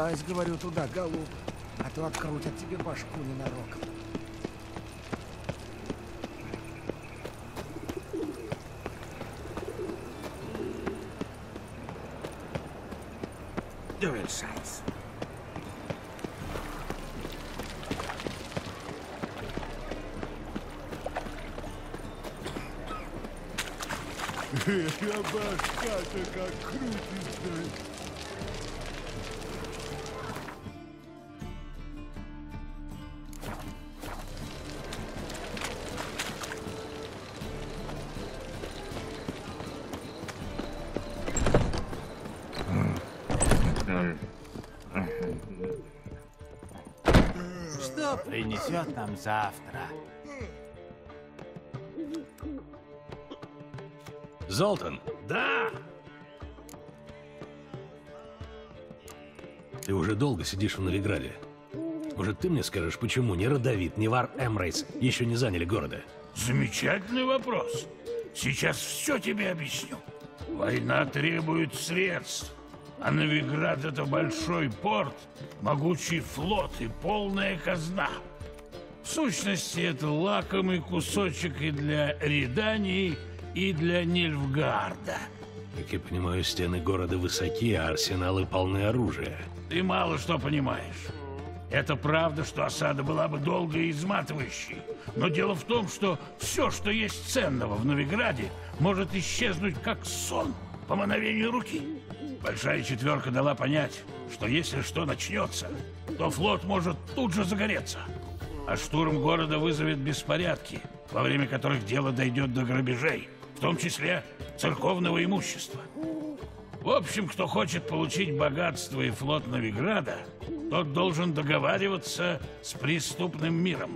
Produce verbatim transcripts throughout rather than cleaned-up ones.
лазь, говорю, туда, голуб, а то открутят тебе башку ненароком. Dual size. Эта башка-то как крутится. Что принесет нам завтра? Золтан! Да! Ты уже долго сидишь в Новиграде. Может, ты мне скажешь, почему ни Родовид, ни Вар Эмрейс еще не заняли города? Замечательный вопрос. Сейчас все тебе объясню. Война требует средств. А Новиград — это большой порт, могучий флот и полная казна. В сущности, это лакомый кусочек и для Редании, и для Нильфгарда. Как я понимаю, стены города высоки, а арсеналы полны оружия. Ты мало что понимаешь. Это правда, что осада была бы долгой и изматывающей. Но дело в том, что все, что есть ценного в Новиграде, может исчезнуть как сон по мановению руки. Большая четверка дала понять, что если что начнется, то флот может тут же загореться. А штурм города вызовет беспорядки, во время которых дело дойдет до грабежей, в том числе церковного имущества. В общем, кто хочет получить богатство и флот Новиграда, тот должен договариваться с преступным миром.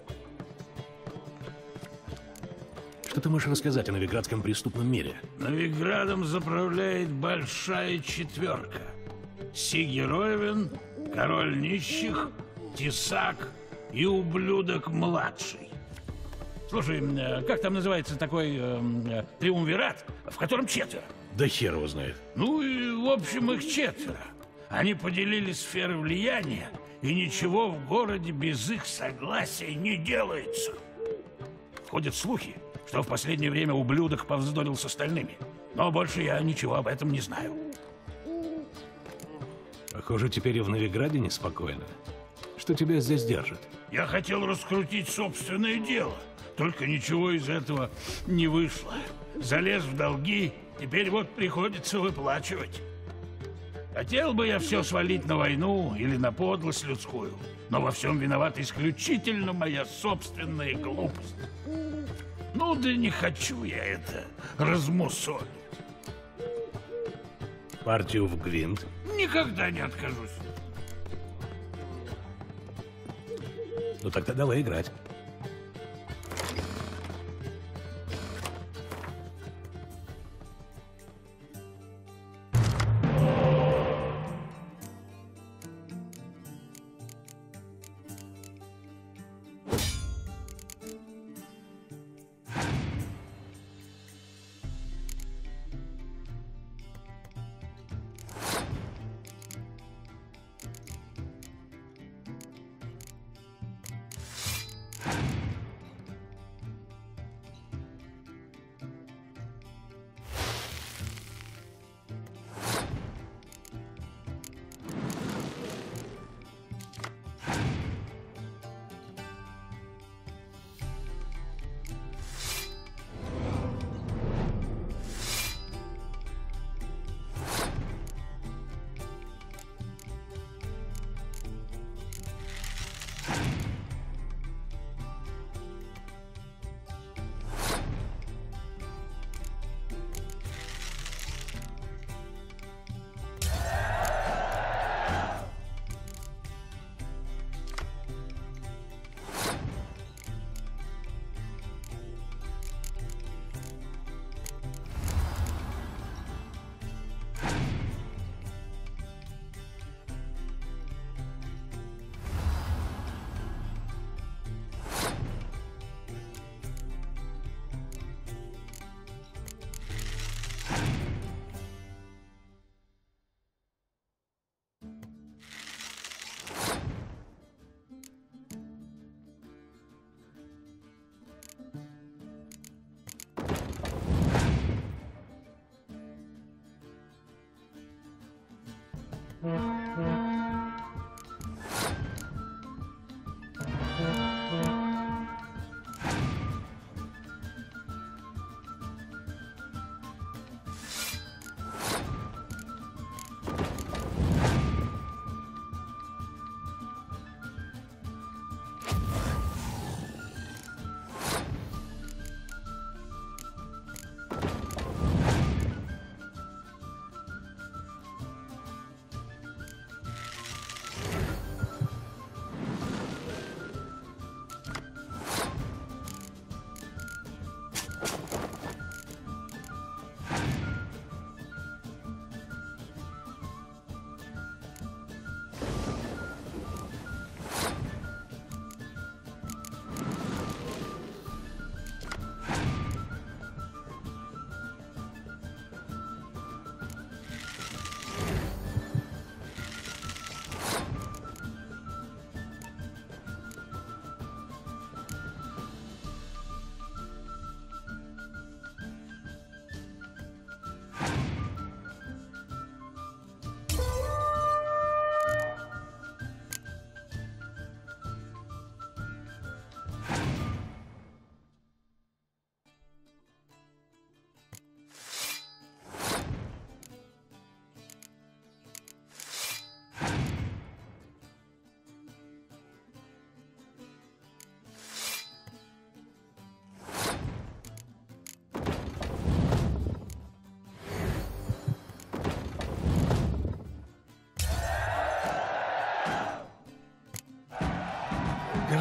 Что ты можешь рассказать о новиградском преступном мире? Новиградом заправляет большая четверка. Сигеровен, король нищих, Тесак и ублюдок-младший. Слушай, как там называется такой э, триумвират, в котором четверо? Да хер его знает. Ну и, в общем, их четверо. Они поделили сферы влияния, и ничего в городе без их согласия не делается. Ходят слухи, что в последнее время ублюдок повздорил с остальными. Но больше я ничего об этом не знаю. Похоже, теперь и в Новиграде неспокойно. Что тебя здесь держит? Я хотел раскрутить собственное дело, только ничего из этого не вышло. Залез в долги, теперь вот приходится выплачивать. Хотел бы я все свалить на войну или на подлость людскую, но во всем виновата исключительно моя собственная глупость. Ну да не хочу я это размусолить. Партию в Гвинт? Никогда не откажусь. Ну тогда давай играть.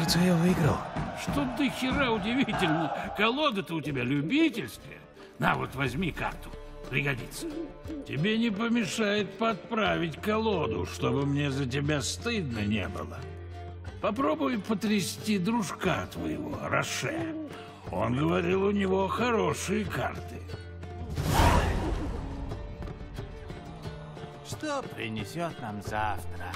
Кажется, я выиграл. Что до хера удивительно. Колода-то у тебя любительская. На, вот возьми карту. Пригодится. Тебе не помешает подправить колоду, чтобы мне за тебя стыдно не было. Попробуй потрясти дружка твоего, Роше. Он говорил, у него хорошие карты. Что принесет нам завтра?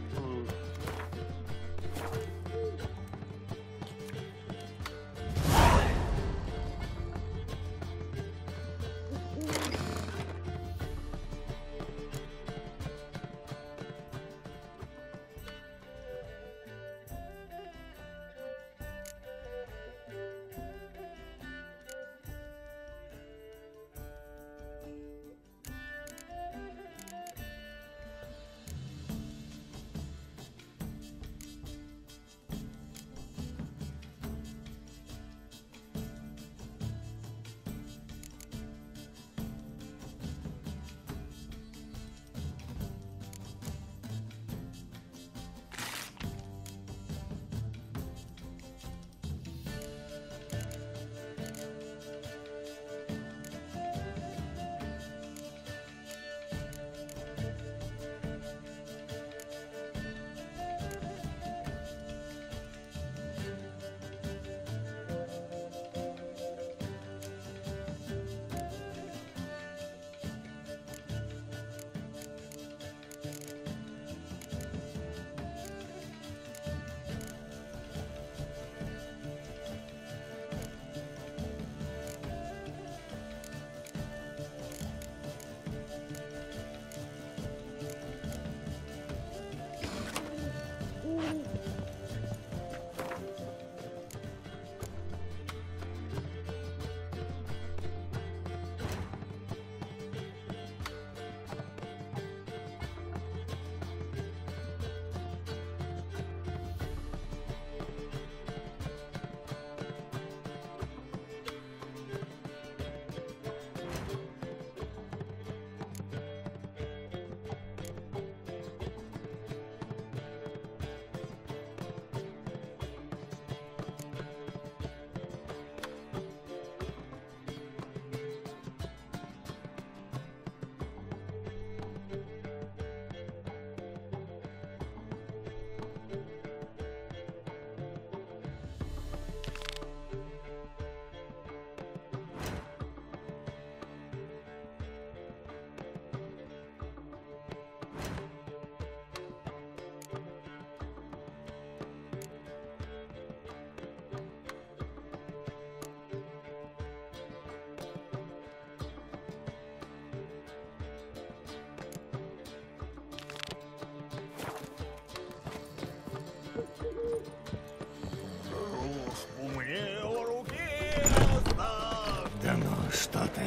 Да ну, что ты?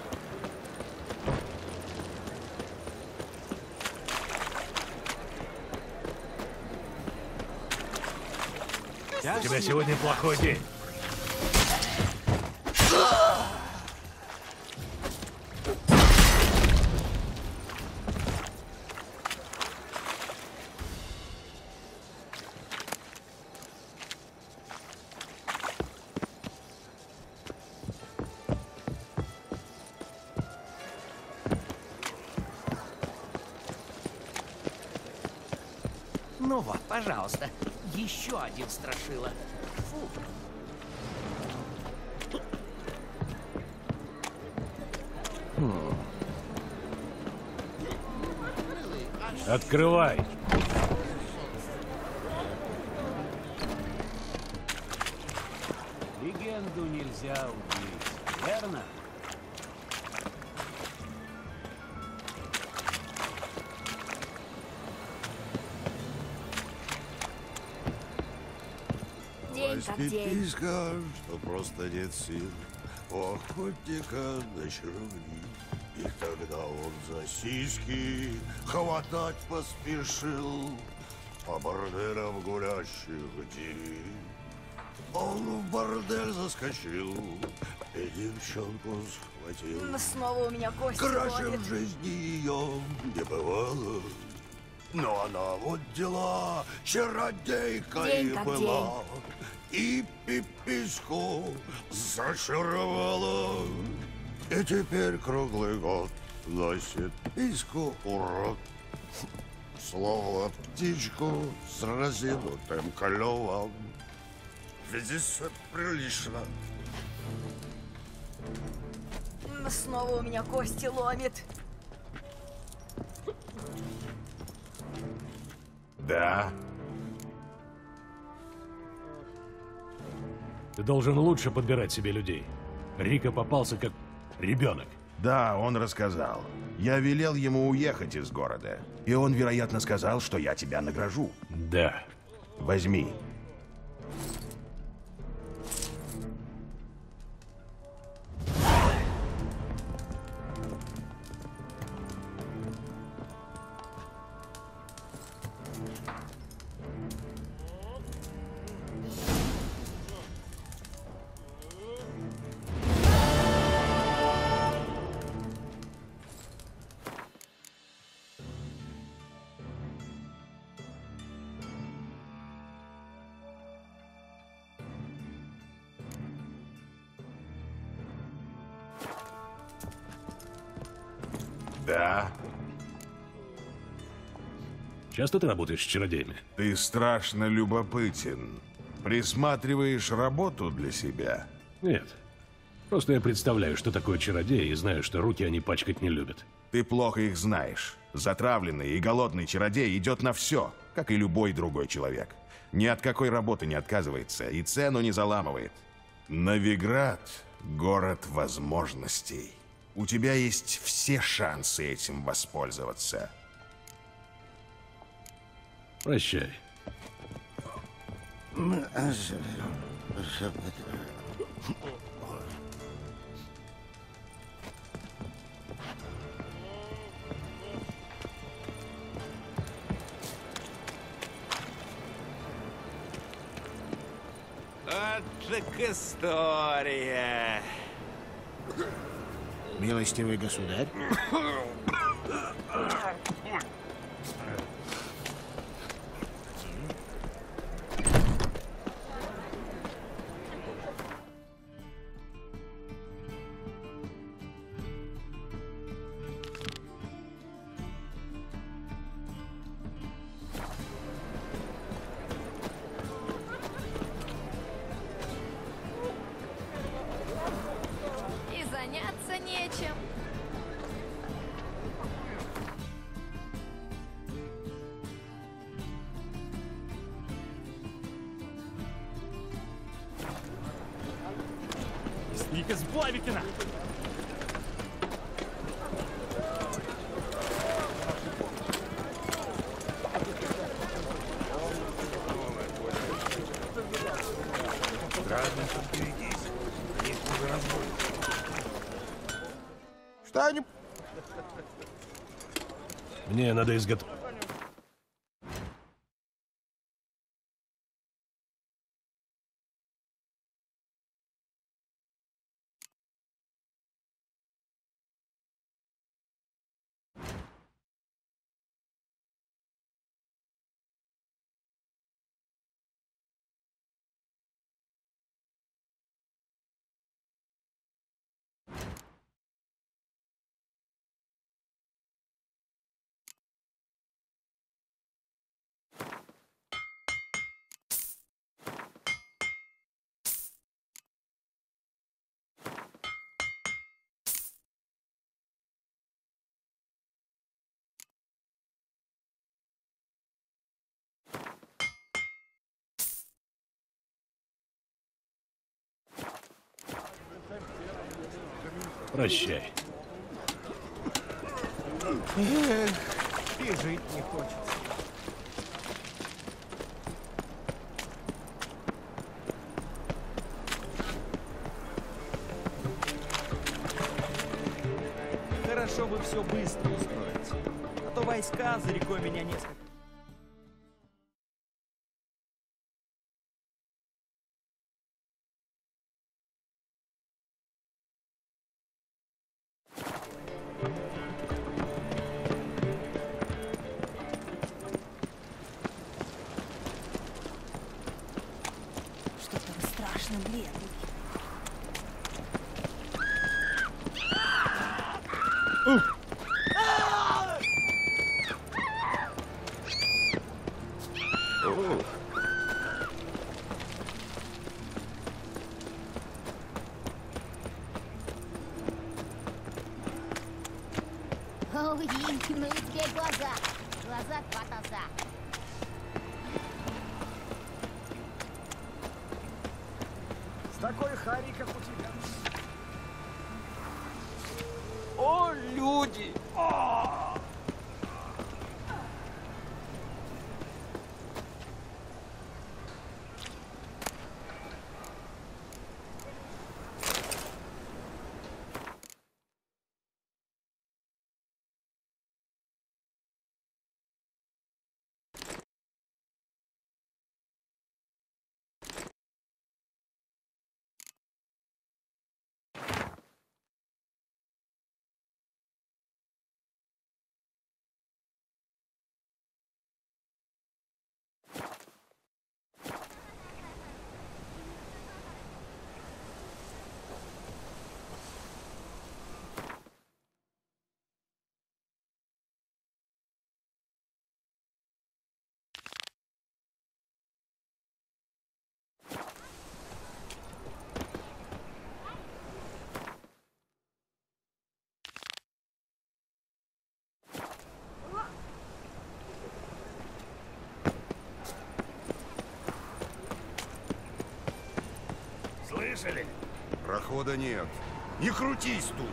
У тебя сегодня плохой день. Ну вот, пожалуйста, еще один страшила. Фу. Открывай. Легенду нельзя убить, верно? День как Возьми день. писка, что просто нет сил. У охотника на червей. И тогда он за сиськи хватать поспешил. По борделям гулящих деревьев. Он в бордель заскочил и девчонку схватил. Ну, снова у меня кость Краше ходит. в жизни ее не бывало. Но она вот дела, чародейка День и как была. И пипиську зачаровала. И теперь круглый год носит письку урод. Словно птичку с разинутым клювом. Видишь, прилично. Снова у меня кости ломит. Да? Ты должен лучше подбирать себе людей. Рика попался как ребенок. Да, он рассказал. Я велел ему уехать из города. И он, вероятно, сказал, что я тебя награжу. Да. Возьми. Да? Часто ты работаешь с чародеями? Ты страшно любопытен. Присматриваешь работу для себя? Нет. Просто я представляю, что такое чародей, и знаю, что руки они пачкать не любят. Ты плохо их знаешь. Затравленный и голодный чародей идет на все, как и любой другой человек. Ни от какой работы не отказывается и цену не заламывает. Новиград — город возможностей. У тебя есть все шансы этим воспользоваться. Прощай. Вот так история. Милостивый государь. И заняться нечем. Сника сплавитина! Что-нибудь? Мне надо изготовить... Прощай. Эх, и жить не хочется. Хорошо бы все быстро устроить. А то войска за рекой меня несколько... Ой, ну и теперь глаза. Глаза хватался. С такой Хари, как у тебя. О, люди! О! Слышали? Прохода нет. Не крутись тут.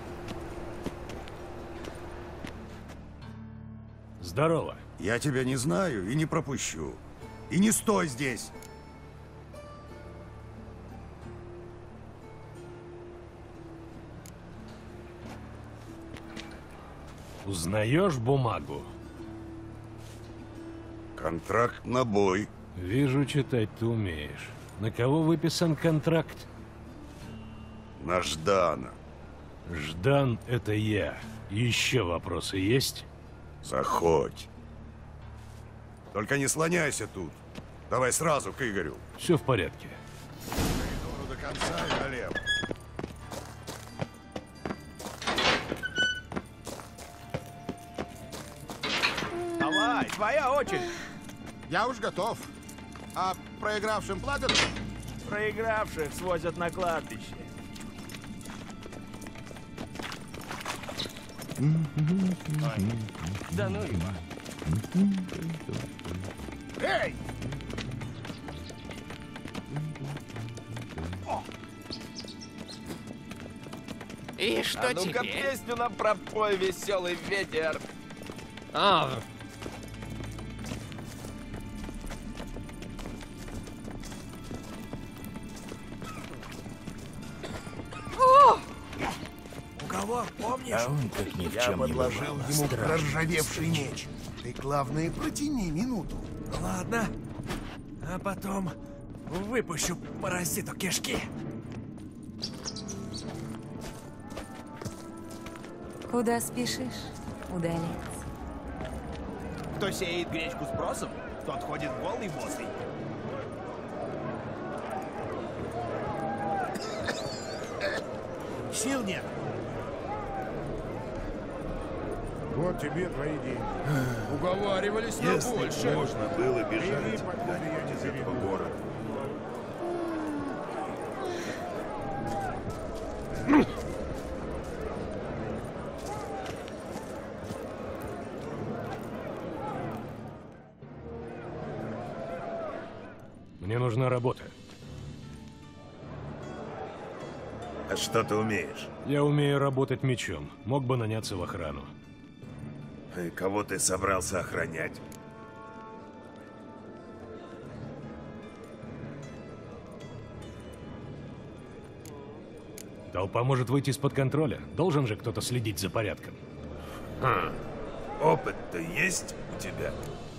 Здорово. Я тебя не знаю и не пропущу. И не стой здесь. Узнаешь бумагу? Контракт на бой. Вижу, читать ты умеешь. На кого выписан контракт? На Ждана. Ждан — это я. Еще вопросы есть? Заходь. Только не слоняйся тут. Давай сразу к Игорю. Все в порядке. До конца, Галеб. Давай, твоя очередь. Я уж готов. А проигравшим платят? Проигравших свозят на кладбище. Да ну его. Эй! И что а ну-ка теперь? песню нам пропой, веселый ветер. А, Уговор, помнишь? А он как ни в Я чем не подложил бывало. ему Страшно. проржавевший меч. Ты, главное, протяни минуту. Ладно. А потом выпущу паразиту кишки. Куда спешишь, удалец? Кто сеет гречку с бросом, тот ходит голый босый. Сил нет. Вот тебе твои деньги. Уговаривались на Если больше. можно было бежать Бери, покуда я не из этого перейду. города. Мне нужна работа. А что ты умеешь? Я умею работать мечом. Мог бы наняться в охрану. И кого ты собрался охранять? Толпа может выйти из-под контроля. Должен же кто-то следить за порядком. Хм. Опыт-то есть у тебя?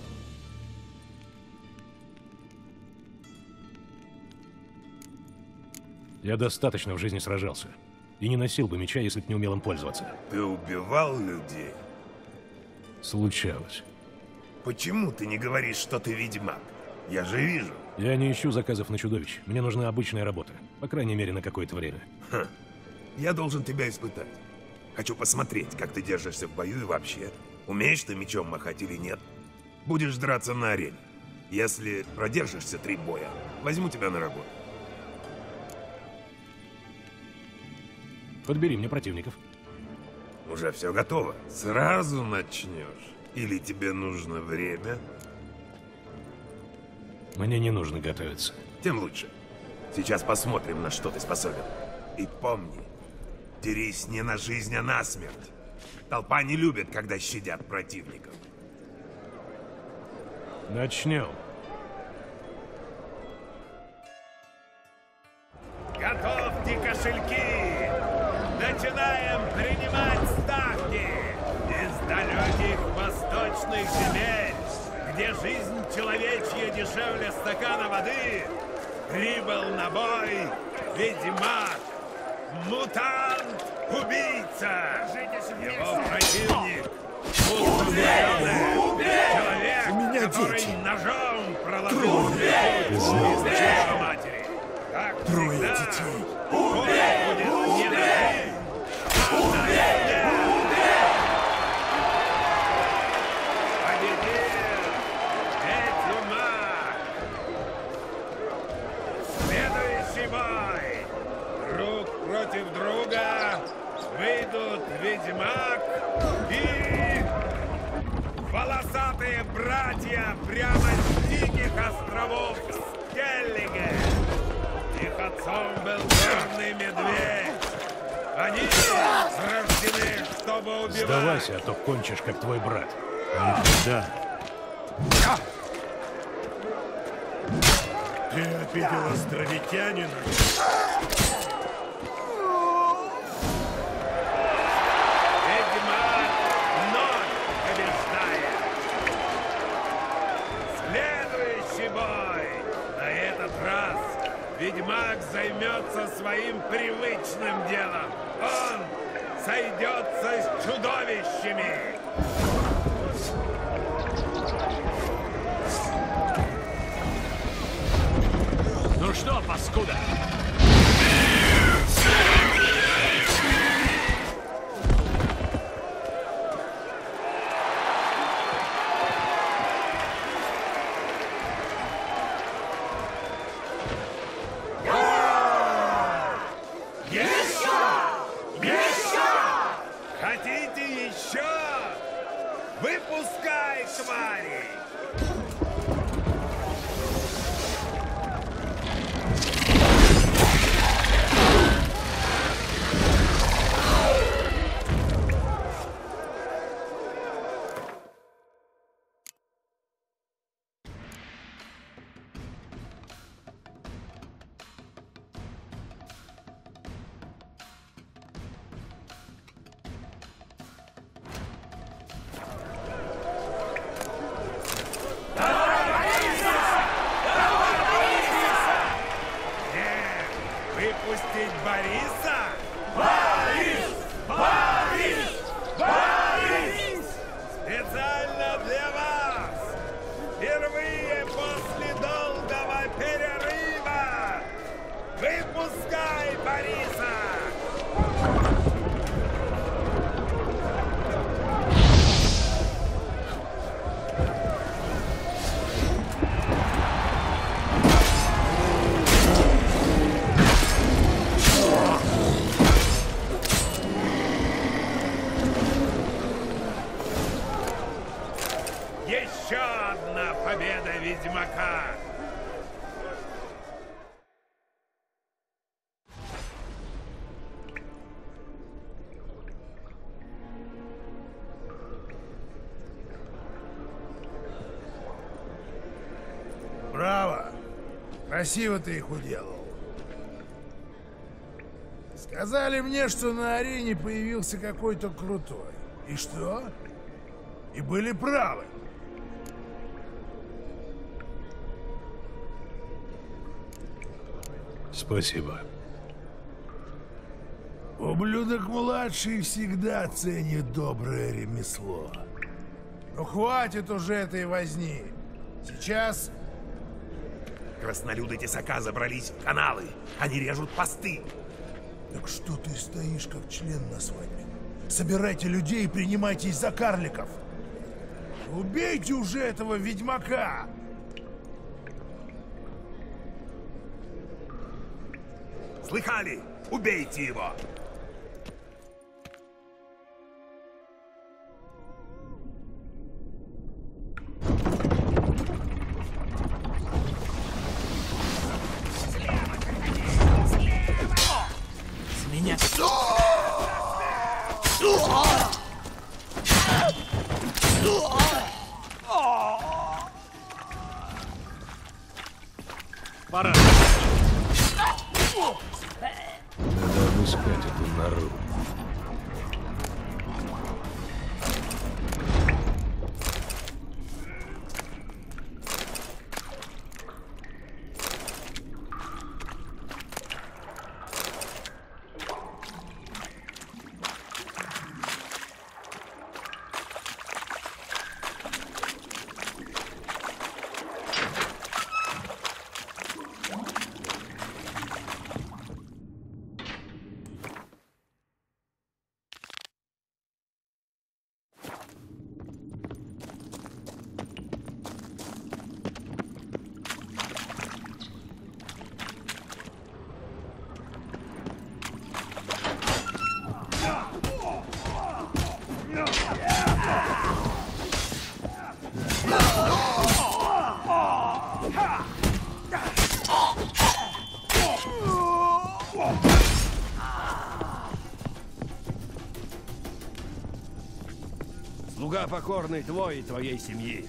Я достаточно в жизни сражался. И не носил бы меча, если б не умел им пользоваться. Ты убивал людей? Случалось. Почему ты не говоришь, что ты ведьмак? Я же вижу. Я не ищу заказов на чудовищ. Мне нужна обычная работа. По крайней мере, на какое-то время. Ха. Я должен тебя испытать. Хочу посмотреть, как ты держишься в бою и вообще. Умеешь ты мечом махать или нет? Будешь драться на арене. Если продержишься три боя, возьму тебя на работу. Подбери мне противников. Уже все готово. Сразу начнешь? Или тебе нужно время? Мне не нужно готовиться. Тем лучше. Сейчас посмотрим, на что ты способен. И помни, дерись не на жизнь, а на смерть. Толпа не любит, когда щадят противников. Начнем. Готовьте кошельки! Начинаем принимать ставки! Из далеких восточных земель, где жизнь человечья дешевле стакана воды, прибыл на бой ведьмак, мутант, убийца! Его противник — человек, который ножом проложил путь матери. Как Трое всегда, детей. бой будет не на жизнь, а на смерть. Победил ведьмак. Следующий бой. Друг против друга выйдут ведьмак и волосатые братья прямо с диких островов Скеллиге. Их отцом был черный медведь. Они рождены, чтобы убивать. Сдавайся, а то кончишь, как твой брат. Да. Ты обидел островитянина? Ведьмак вновь побеждает. Следующий бой. На этот раз ведьмак займется своим привычным делом. Он сойдется с чудовищами. Ну что, паскуда? Хотите еще? Выпускай, твари! Выпустить Бориса? Борис! Борис! Борис! Специально для вас! Впервые после долгого перерыва! Выпускай Бориса! Еще одна победа ведьмака! Браво! Красиво ты их уделал. Сказали мне, что на арене появился какой-то крутой. И что? И были правы. Спасибо. Ублюдок-младший всегда ценит доброе ремесло. Ну хватит уже этой возни. Сейчас... Краснолюды тесака забрались в каналы. Они режут посты. Так что ты стоишь, как член на свадьбе? Собирайте людей и принимайтесь за карликов. Убейте уже этого ведьмака! Слыхали? Убейте его! Пора. Надо обыскать эту нору. Слуга покорный твой и твоей семьи.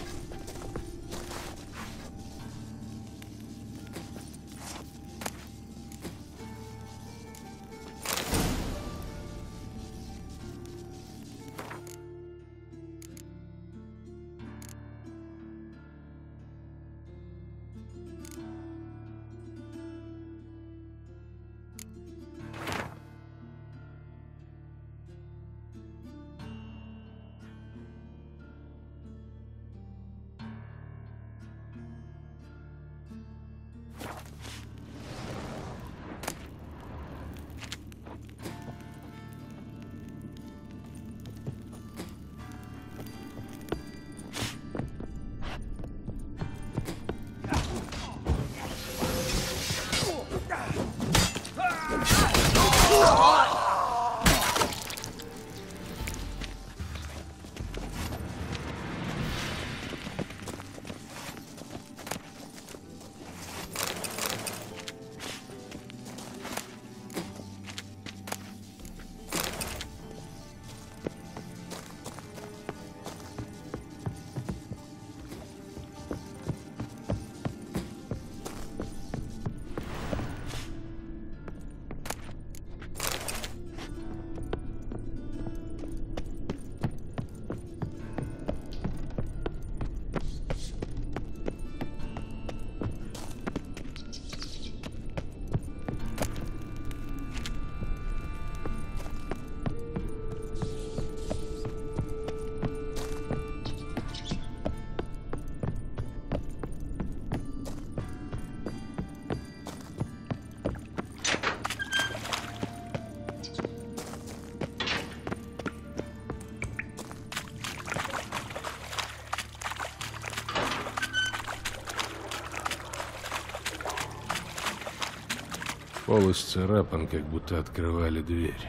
Пол исцарапан, как будто открывали дверь.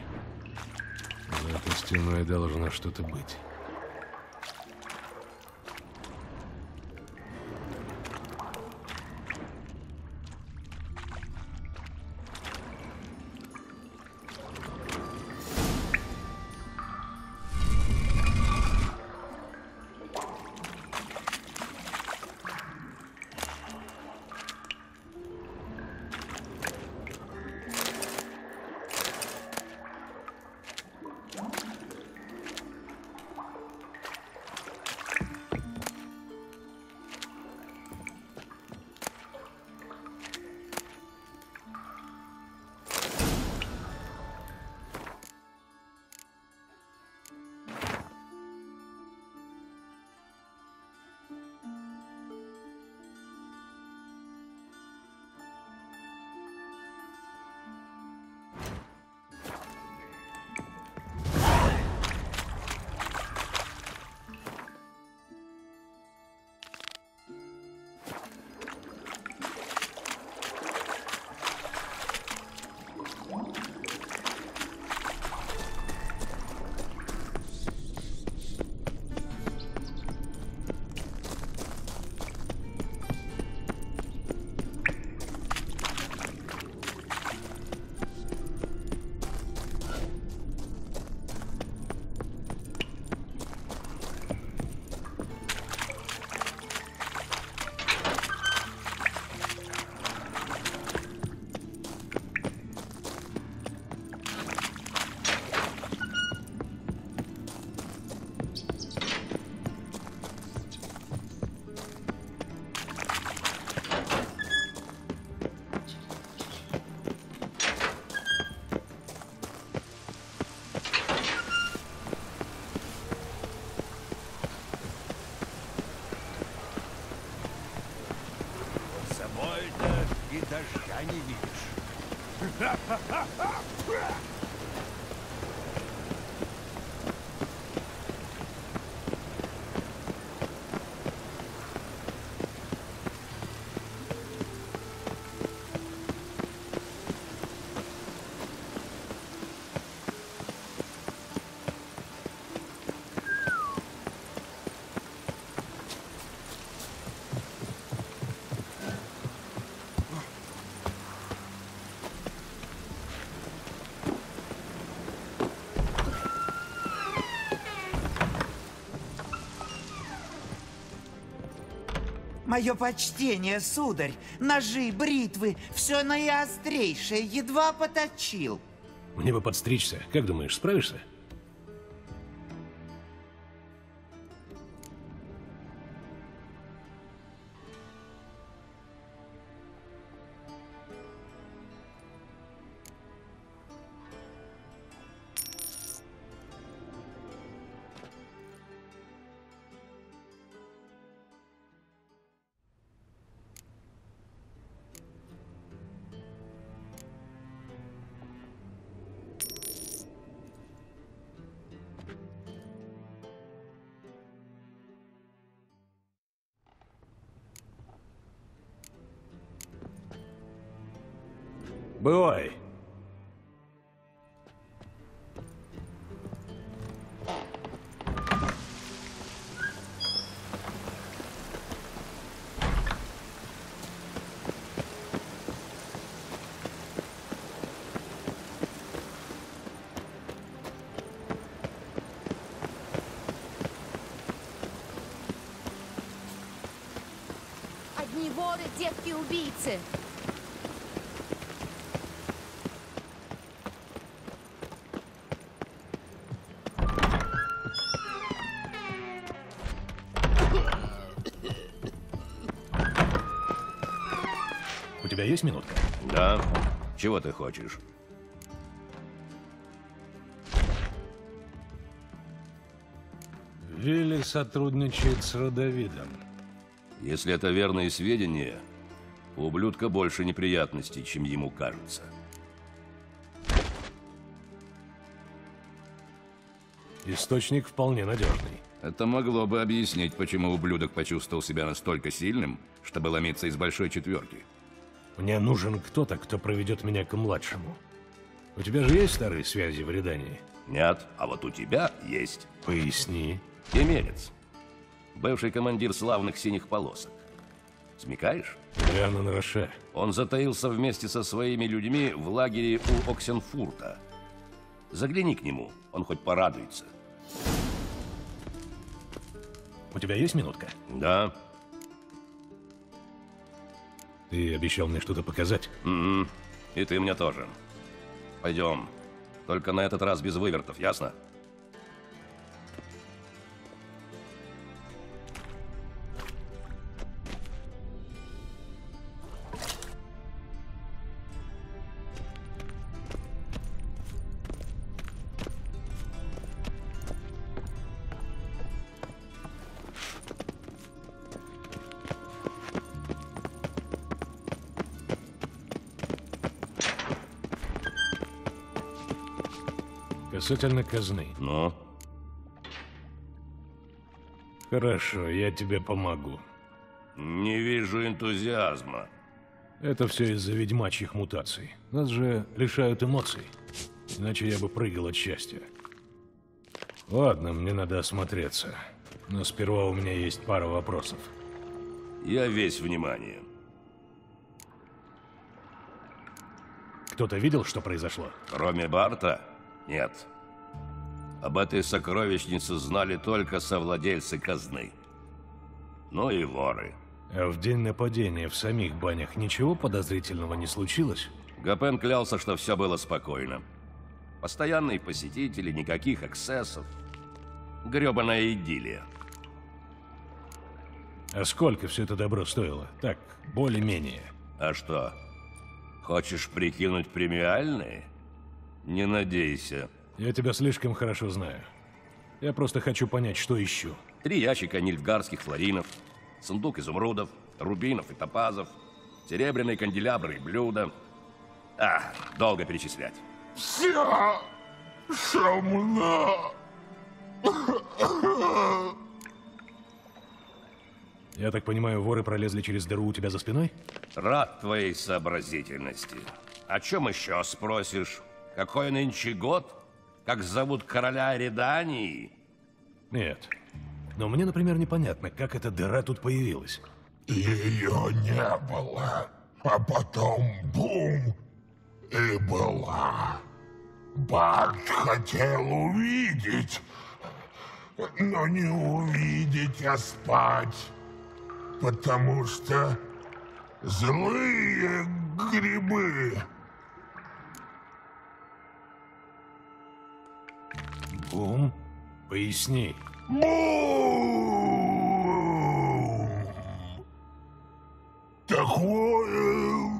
За этой стеной должно что-то быть. дождя не видишь. Мое почтение, сударь. Ножи, бритвы, все наиострейшее, едва поточил. Мне бы подстричься. Как думаешь, справишься? Бывай. Одни воры, девки-убийцы. У тебя есть минутка? Да. Чего ты хочешь? Вилли сотрудничает с Родовидом. Если это верные сведения, у ублюдка больше неприятностей, чем ему кажется. Источник вполне надежный. Это могло бы объяснить, почему ублюдок почувствовал себя настолько сильным, чтобы ломиться из большой четверки. Мне нужен кто-то, кто проведет меня к младшему. У тебя же есть старые связи в Редании? Нет, а вот у тебя есть. Поясни. Емелец. Бывший командир славных синих полосок. Смекаешь? Рианон Роше. Он затаился вместе со своими людьми в лагере у Оксенфурта. Загляни к нему, он хоть порадуется. У тебя есть минутка? Да. Ты обещал мне что-то показать? Mm-hmm. И ты мне тоже. Пойдем. Только на этот раз без вывертов, ясно? Касательно казны. Ну? Хорошо, я тебе помогу. Не вижу энтузиазма. Это все из-за ведьмачьих мутаций. Нас же лишают эмоций. Иначе я бы прыгал от счастья. Ладно, мне надо осмотреться. Но сперва у меня есть пара вопросов. Я весь внимание. Кто-то видел, что произошло? Кроме Барта? Нет. Об этой сокровищнице знали только совладельцы казны. Ну и воры. А в день нападения в самих банях ничего подозрительного не случилось? Гапен клялся, что все было спокойно. Постоянные посетители, никаких эксцессов. Гребаная идиллия. А сколько все это добро стоило? Так, более-менее. А что? Хочешь прикинуть премиальные? Не надейся. Я тебя слишком хорошо знаю. Я просто хочу понять, что ищу. Три ящика нильфгарских флоринов, сундук изумрудов, рубинов и топазов, серебряные канделябры и блюда. А, долго перечислять. Вся шамна. Я так понимаю, воры пролезли через дыру у тебя за спиной? Рад твоей сообразительности. О чем еще спросишь? Какой нынче год? Как зовут короля Редании? Нет. Но мне, например, непонятно, как эта дыра тут появилась. Ее не было, а потом бум, и была. Барт хотел увидеть, но не увидеть, а спать. Потому что злые грибы. Бум? Поясни. Бум! Такое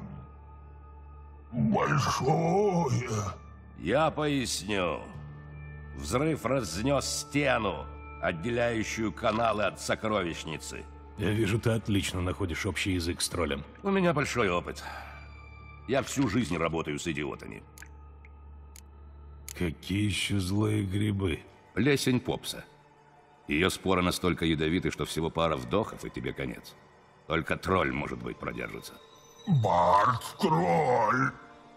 большое. Я поясню. Взрыв разнес стену, отделяющую каналы от сокровищницы. Я вижу, ты отлично находишь общий язык с троллем. У меня большой опыт. Я всю жизнь работаю с идиотами. Какие еще злые грибы? Плесень попса. Ее споры настолько ядовиты, что всего пара вдохов, и тебе конец. Только тролль, может быть, продержится. Барт тролль.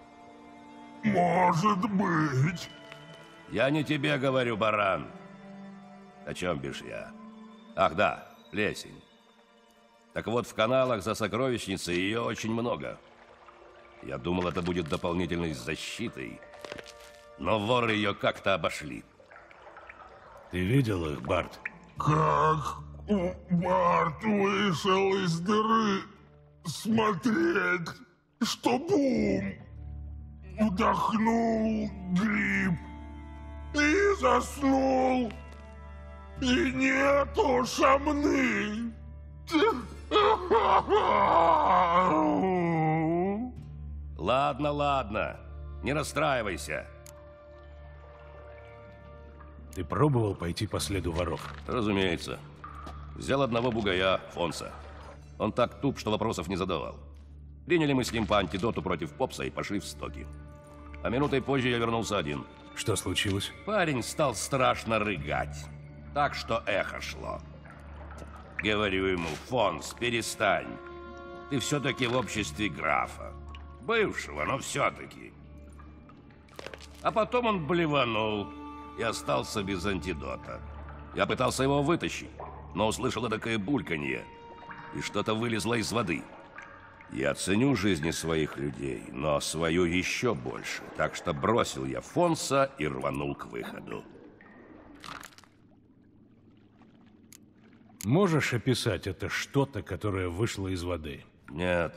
Может быть. Я не тебе говорю, баран. О чем бишь я? Ах да, плесень. Так вот, в каналах за сокровищницей ее очень много. Я думал, это будет дополнительной защитой. Но воры ее как-то обошли. Ты видел их, Барт? Как Барт вышел из дыры смотреть, что бум, вдохнул гриб и заснул. И нету шамны. Ладно, ладно. Не расстраивайся. Ты пробовал пойти по следу воров? Разумеется. Взял одного бугая, Фонса. Он так туп, что вопросов не задавал. Приняли мы с ним по антидоту против попса и пошли в стоки. А минутой позже я вернулся один. Что случилось? Парень стал страшно рыгать. Так что эхо шло. Говорю ему: Фонс, перестань. Ты все-таки в обществе графа. Бывшего, но все-таки. А потом он блеванул и остался без антидота. Я пытался его вытащить, но услышал такое бульканье, и что-то вылезло из воды. Я ценю жизни своих людей, но свою еще больше, так что бросил я Фонса и рванул к выходу. Можешь описать это что-то, которое вышло из воды? Нет.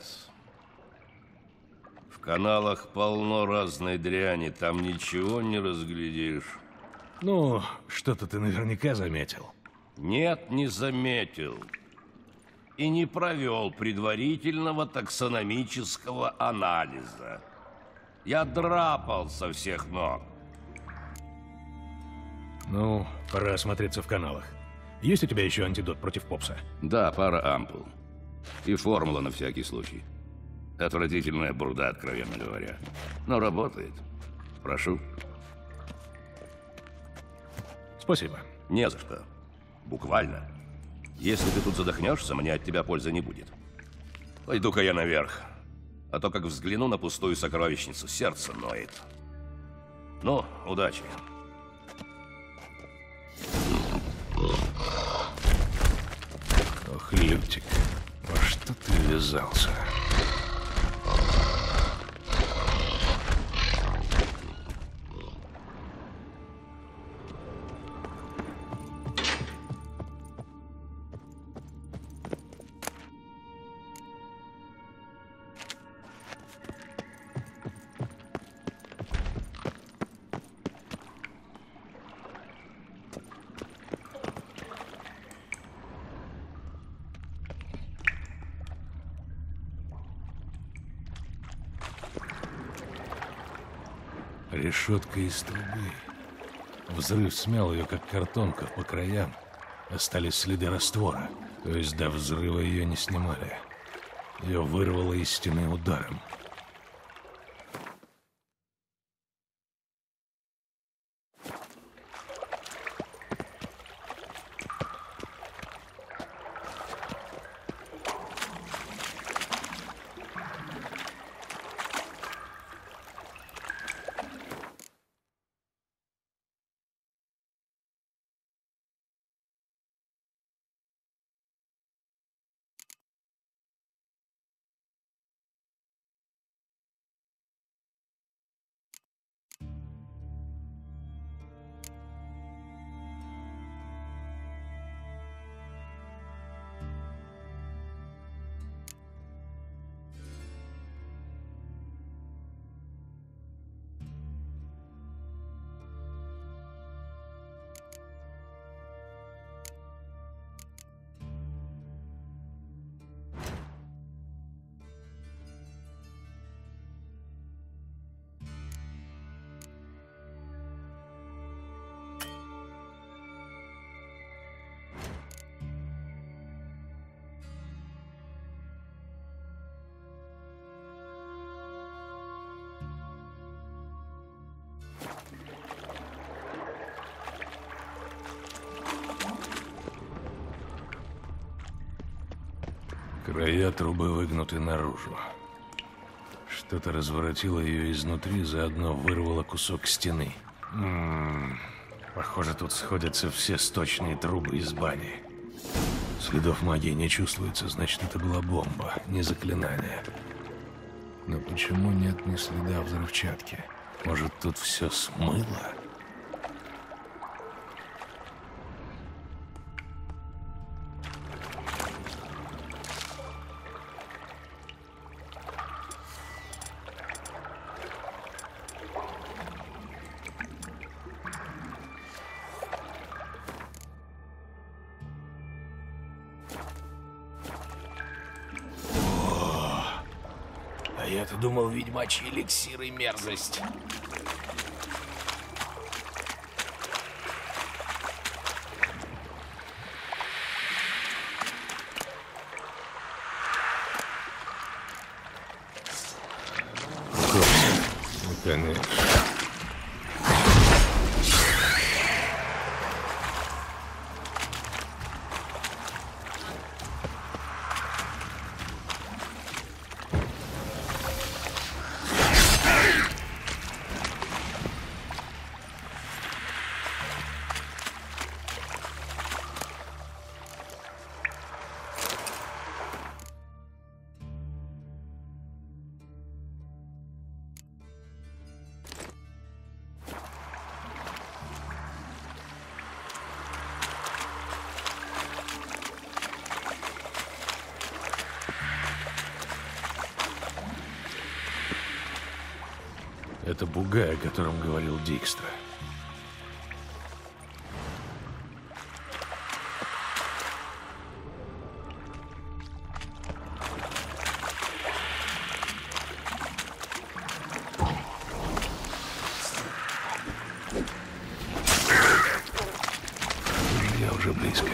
В каналах полно разной дряни, там ничего не разглядишь. Ну, что-то ты наверняка заметил. Нет, не заметил. И не провел предварительного таксономического анализа. Я драпал со всех ног. Ну, пора осмотреться в каналах. Есть у тебя еще антидот против попса? Да, пара ампул. И формула на всякий случай. Отвратительная бурда, откровенно говоря. Но работает. Прошу. Спасибо. Не за что. Буквально. Если ты тут задохнешься, мне от тебя пользы не будет. Пойду-ка я наверх. А то, как взгляну на пустую сокровищницу, сердце ноет. Ну, удачи. Ох, Лютик, во что ты ввязался? Решетка из трубы. Взрыв смял ее, как картонка, по краям. Остались следы раствора. То есть до взрыва ее не снимали. Ее вырвало из стены ударом. Края трубы выгнуты наружу. Что-то разворотило ее изнутри, заодно вырвало кусок стены. М-м-м. Похоже, тут сходятся все сточные трубы из бани. Следов магии не чувствуется, значит, это была бомба, не заклинание. Но почему нет ни следа взрывчатки? Может, тут все смыло? Я-то думал, ведьмачий эликсир и мерзость. Конечно. Это бугай, о котором говорил Дикстра. Я уже близко.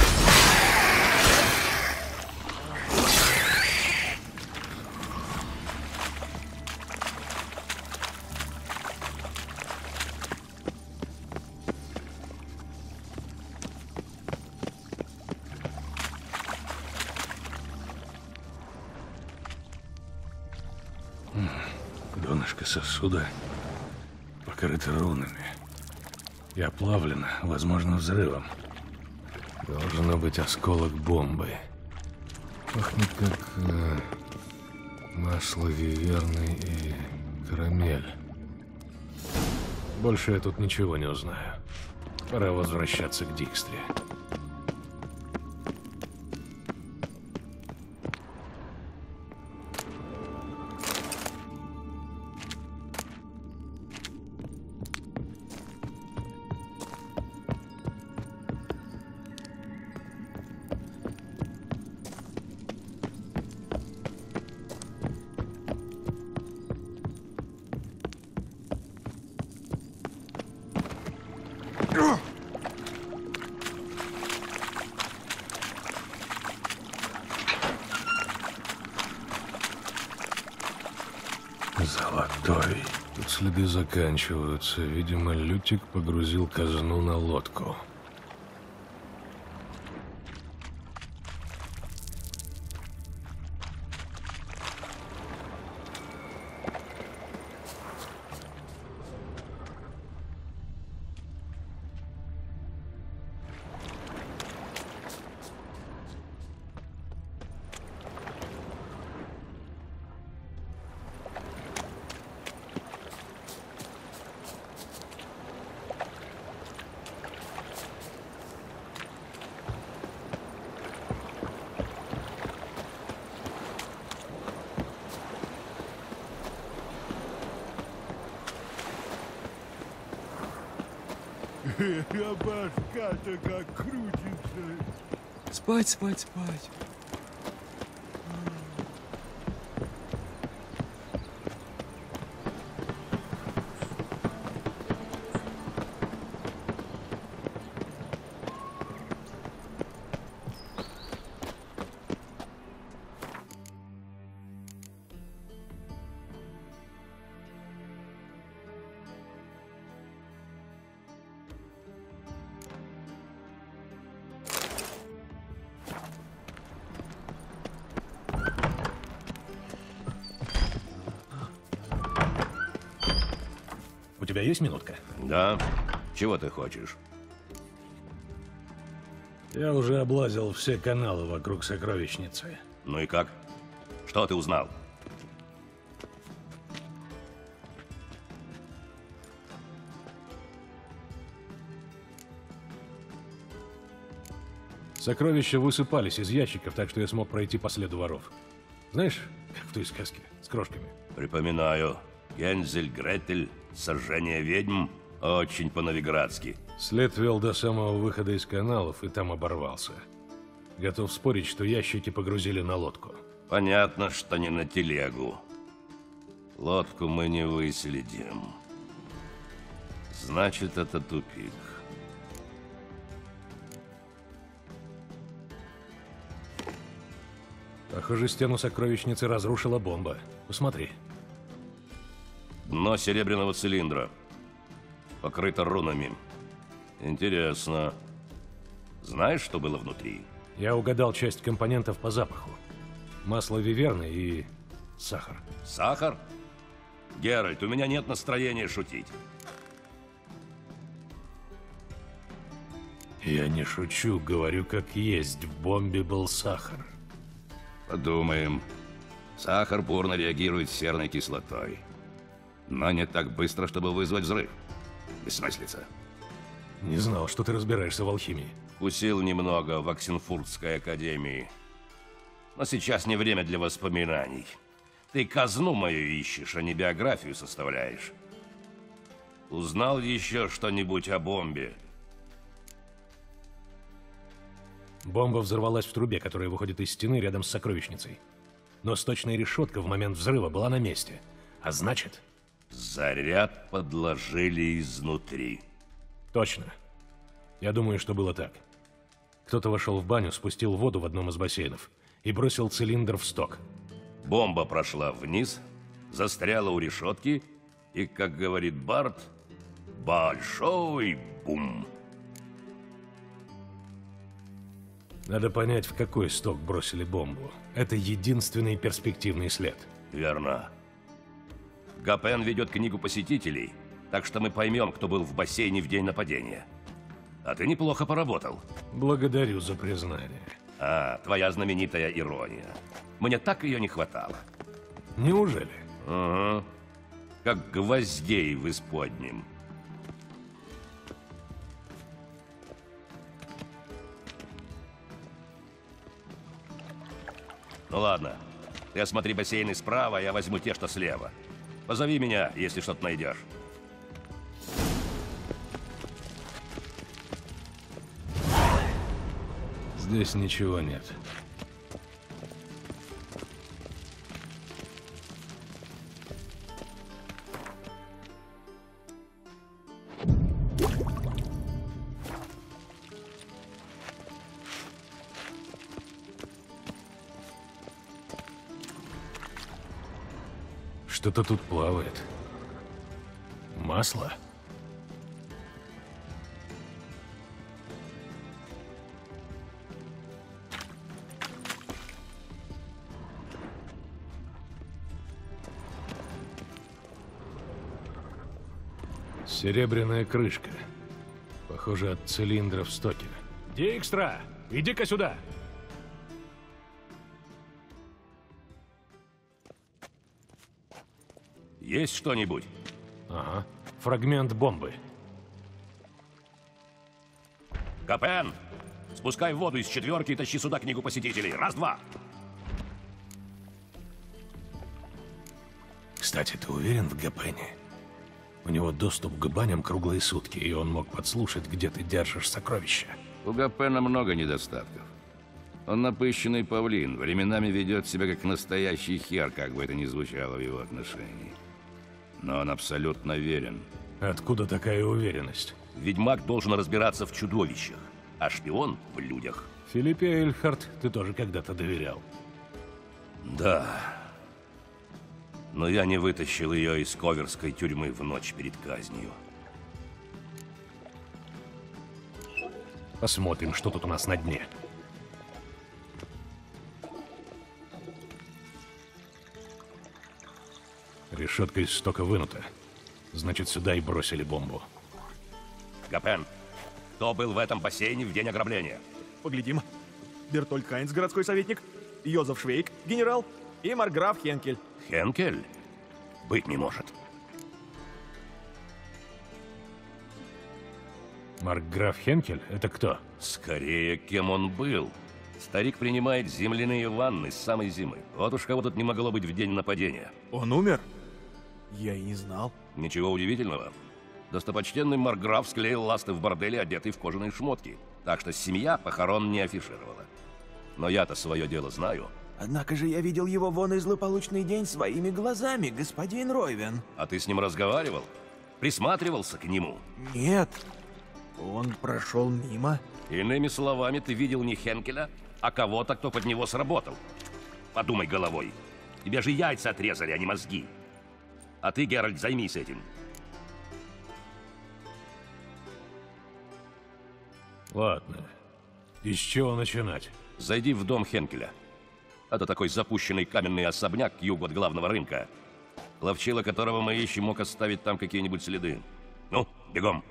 Донышко сосуда покрыто рунами и оплавлено, возможно, взрывом. Должно быть осколок бомбы. Пахнет как э, масло виверны и карамель. Больше я тут ничего не узнаю. Пора возвращаться к Дикстре. Золотой. Тут следы заканчиваются. Видимо, Лютик погрузил казну на лодку. А башка-то как крутится. Спать, спать, спать. У тебя есть минутка? Да. Чего ты хочешь? Я уже облазил все каналы вокруг сокровищницы. Ну и как? Что ты узнал? Сокровища высыпались из ящиков, так что я смог пройти по следу воров. Знаешь, как в той сказке, с крошками? Припоминаю. Гензель, Гретель, сожжение ведьм. Очень по-новиградски. След вел до самого выхода из каналов и там оборвался. Готов спорить, что ящики погрузили на лодку. Понятно, что не на телегу. Лодку мы не выследим. Значит, это тупик. Похоже, стену сокровищницы разрушила бомба. Посмотри. Дно серебряного цилиндра. Покрыто рунами. Интересно. Знаешь, что было внутри? Я угадал часть компонентов по запаху. Масло виверны и сахар. Сахар? Геральт, у меня нет настроения шутить. Я не шучу, говорю как есть. В бомбе был сахар. Подумаем. Сахар бурно реагирует с серной кислотой. Но не так быстро, чтобы вызвать взрыв. Бессмыслица. Не знал, что ты разбираешься в алхимии. Вкусил немного в Оксенфуртской академии. Но сейчас не время для воспоминаний. Ты казну мою ищешь, а не биографию составляешь. Узнал еще что-нибудь о бомбе? Бомба взорвалась в трубе, которая выходит из стены рядом с сокровищницей. Но сточная решетка в момент взрыва была на месте. А значит... Заряд подложили изнутри. Точно. Я думаю, что было так. Кто-то вошел в баню, спустил воду в одном из бассейнов и бросил цилиндр в сток. Бомба прошла вниз, застряла у решетки и, как говорит Барт, большой бум. Надо понять, в какой сток бросили бомбу. Это единственный перспективный след. Верно. Гапен ведет книгу посетителей, так что мы поймем, кто был в бассейне в день нападения. А ты неплохо поработал. Благодарю за признание. А, твоя знаменитая ирония. Мне так ее не хватало. Неужели? Ага. Как гвоздей в исподнем. Ну ладно. Ты осмотри бассейны справа, а я возьму те, что слева. Позови меня, если что-то найдешь. Здесь ничего нет. Что-то тут плавает. Масло? Серебряная крышка. Похоже, от цилиндра в стоке. Дикстра, иди-ка сюда! Есть что-нибудь? Ага. Фрагмент бомбы. Капен! Спускай воду из четверки и тащи сюда книгу посетителей. Раз-два! Кстати, ты уверен в Гапене? У него доступ к баням круглые сутки, и он мог подслушать, где ты держишь сокровища. У Гапена много недостатков. Он напыщенный павлин, временами ведет себя как настоящий хер, как бы это ни звучало в его отношении. Но он абсолютно верен. Откуда такая уверенность? Ведьмак должен разбираться в чудовищах, а шпион в людях. Филиппе Эйльхарт ты тоже когда-то доверял. Да. Но я не вытащил ее из коверской тюрьмы в ночь перед казнью. Посмотрим, что тут у нас на дне. Решетка из стока вынута. Значит, сюда и бросили бомбу. Гапен, кто был в этом бассейне в день ограбления? Поглядим. Бертольд Хайнц, городской советник, Йозеф Швейк, генерал, и марграф Хенкель. Хенкель? Быть не может. Маркграф Хенкель? Это кто? Скорее, кем он был. Старик принимает земляные ванны с самой зимы. Вот уж кого тут не могло быть в день нападения. Он умер? Я и не знал. Ничего удивительного. Достопочтенный маркграф склеил ласты в борделе, одетый в кожаные шмотки. Так что семья похорон не афишировала. Но я-то свое дело знаю. Однако же я видел его вон и злополучный день своими глазами, господин Ройвен. А ты с ним разговаривал? Присматривался к нему? Нет. Он прошел мимо. Иными словами, ты видел не Хенкеля, а кого-то, кто под него сработал. Подумай головой. Тебе же яйца отрезали, а не мозги. А ты, Геральт, займись этим. Ладно. И с чего начинать? Зайди в дом Хенкеля. Это такой запущенный каменный особняк к югу от главного рынка. Ловчила которого мы ищем, мог оставить там какие-нибудь следы. Ну, бегом.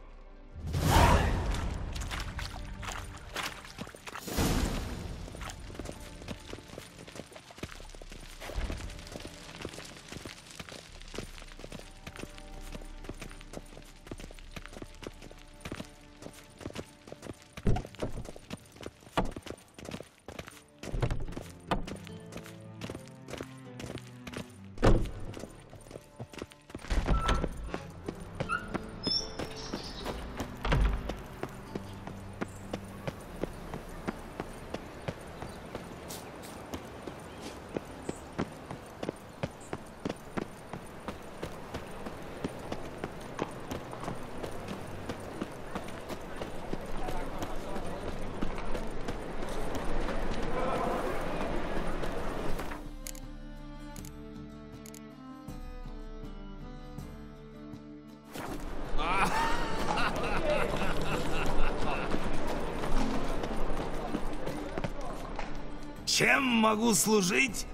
Чем могу служить?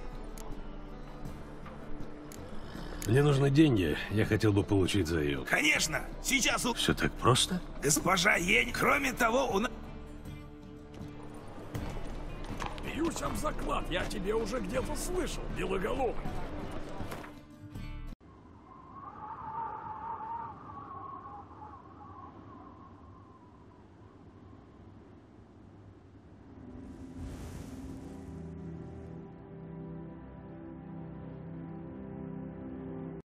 Мне нужны деньги. Я хотел бы получить заем. Конечно. Сейчас у... Все так просто? Госпожа Ень. Кроме того, у нас... Бьюсь об заклад. Я тебе уже где-то слышал, белоголовый.